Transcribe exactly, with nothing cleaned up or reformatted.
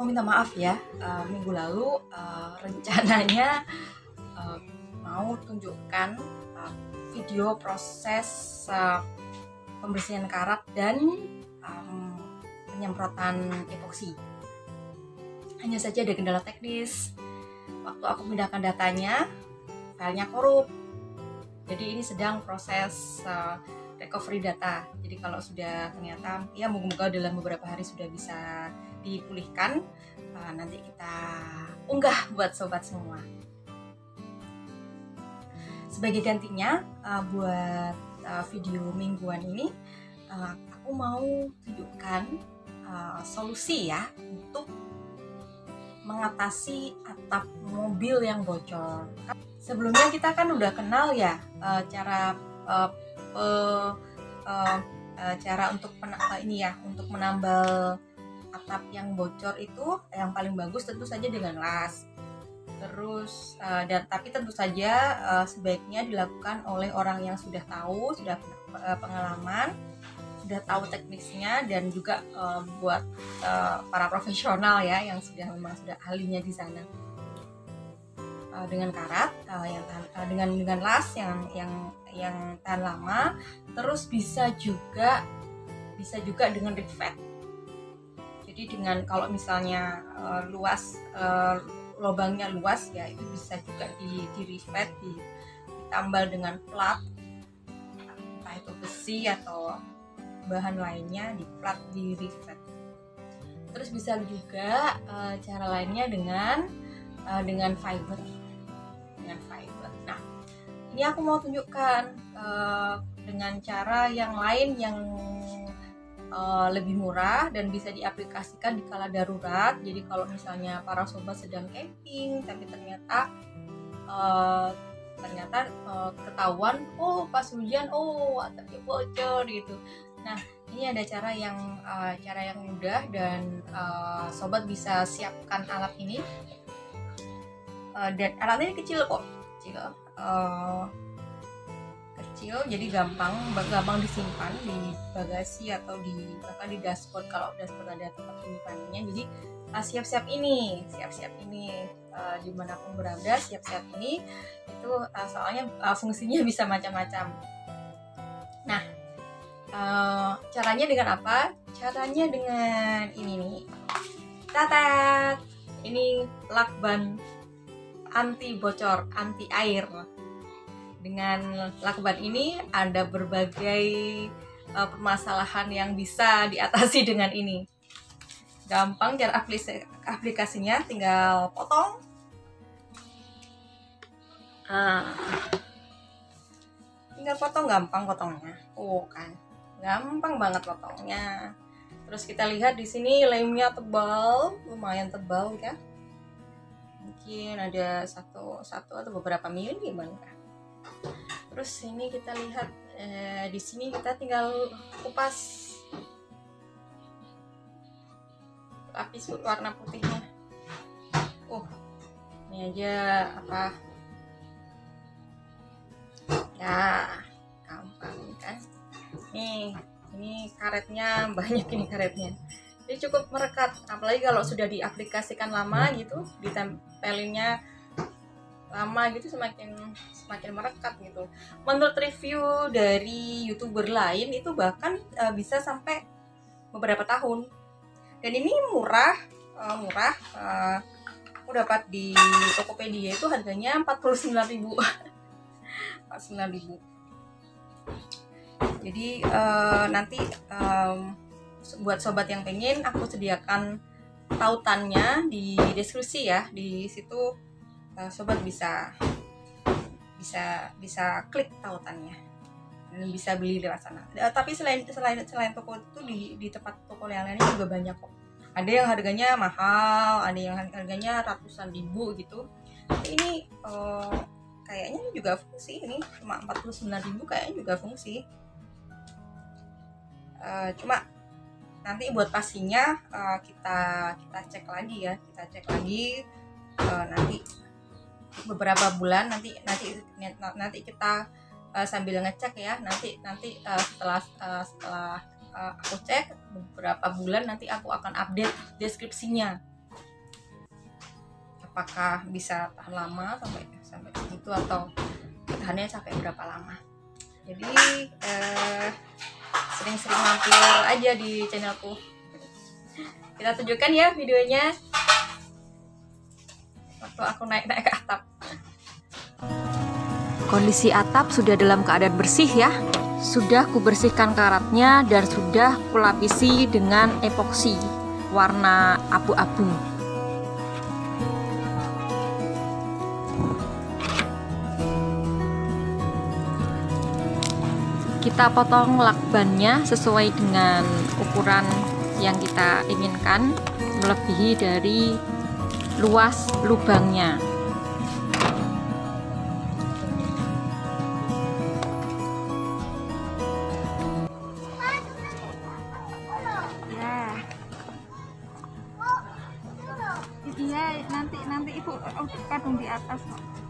aku minta maaf ya, uh, minggu lalu uh, rencananya uh, mau tunjukkan uh, video proses uh, pembersihan karat dan um, penyemprotan epoksi. Hanya saja ada kendala teknis. Waktu aku pindahkan datanya, filenya korup. Jadi ini sedang proses uh, recovery data. Jadi kalau sudah ternyata ya moga-moga dalam beberapa hari sudah bisa dipulihkan, uh, nanti kita unggah buat sobat semua. Sebagai gantinya uh, buat uh, video mingguan ini, uh, aku mau tunjukkan uh, solusi ya untuk mengatasi atap mobil yang bocor. Sebelumnya kita kan udah kenal ya uh, cara uh, uh, uh, uh, cara untuk pen- uh, ini ya untuk menambal atap yang bocor itu yang paling bagus tentu saja dengan las. Terus uh, dan tapi tentu saja uh, sebaiknya dilakukan oleh orang yang sudah tahu, sudah uh, pengalaman, sudah tahu teknisnya, dan juga uh, buat uh, para profesional ya yang sudah memang sudah ahlinya di sana. Uh, dengan karat uh, yang tahan, uh, dengan dengan las yang yang yang tahan lama, terus bisa juga bisa juga dengan rivet. Jadi dengan kalau misalnya uh, luas uh, lubangnya luas ya, itu bisa juga di di rivet, di, ditambal dengan plat, entah itu besi atau bahan lainnya, di plat, di rivet. Terus bisa juga uh, cara lainnya dengan uh, dengan fiber, dengan fiber. Nah, ini aku mau tunjukkan uh, dengan cara yang lain yang uh, lebih murah dan bisa diaplikasikan di kala darurat. Jadi kalau misalnya para sobat sedang camping tapi ternyata uh, ternyata uh, ketahuan, oh pas hujan, oh atapnya bocor gitu. Nah, ini ada cara yang uh, cara yang mudah dan uh, sobat bisa siapkan alat ini. Uh, dan alat ini kecil kok, kecil, uh, kecil, jadi gampang, gampang disimpan di bagasi atau di bahkan di dashboard kalau dashboard ada tempat penyimpanannya. Jadi uh, siap-siap ini, siap-siap ini uh, dimanapun berada, siap-siap ini itu uh, soalnya uh, fungsinya bisa macam-macam. Nah, uh, caranya dengan apa? Caranya dengan ini nih, tatat, ini lakban anti bocor, anti air. Dengan lakban ini ada berbagai uh, permasalahan yang bisa diatasi dengan ini. Gampang cara aplikasi, aplikasinya, tinggal potong. Nah, tinggal potong, gampang potongnya. Oh kan, gampang banget potongnya. Terus kita lihat di sini lemnya tebal, lumayan tebal ya. Mungkin ada satu satu atau beberapa mili bang. Terus ini kita lihat eh, di sini kita tinggal kupas lapis warna putihnya. Oh, ini aja apa? Ya, gampang kan? Nih, ini karetnya banyak ini karetnya. Jadi cukup merekat, apalagi kalau sudah diaplikasikan lama gitu, ditempelinnya lama gitu, semakin semakin merekat gitu. Menurut review dari YouTuber lain itu bahkan uh, bisa sampai beberapa tahun. Dan ini murah, uh, murah. Uh, aku dapat di Tokopedia itu harganya empat puluh sembilan ribu. empat puluh sembilan ribu. Jadi uh, nanti um, buat sobat yang pengen, aku sediakan tautannya di deskripsi ya. Di situ uh, sobat bisa bisa bisa klik tautannya dan bisa beli lewat sana. Uh, tapi selain selain selain toko itu di di tempat toko yang lainnya juga banyak kok. Ada yang harganya mahal, ada yang harganya ratusan ribu gitu. Tapi ini uh, kayaknya juga fungsi, ini cuma empat puluh sembilan ribu kayaknya juga fungsi. Uh, cuma nanti buat pastinya uh, kita kita cek lagi ya, kita cek lagi uh, nanti beberapa bulan nanti nanti nanti kita uh, sambil ngecek ya, nanti nanti uh, setelah uh, setelah uh, aku cek beberapa bulan nanti aku akan update deskripsinya. apakah bisa tahan lama sampai sampai itu atau tahannya sampai berapa lama. Jadi eh, sering-sering mampir aja di channelku. Kita tunjukkan ya videonya waktu aku naik-naik ke atap. Kondisi atap sudah dalam keadaan bersih ya. Sudah kubersihkan karatnya dan sudah kulapisi dengan epoksi warna abu-abu. Kita potong lakbannya sesuai dengan ukuran yang kita inginkan, melebihi dari luas lubangnya. Ya. Iya, nanti nanti ibu kadung di atas.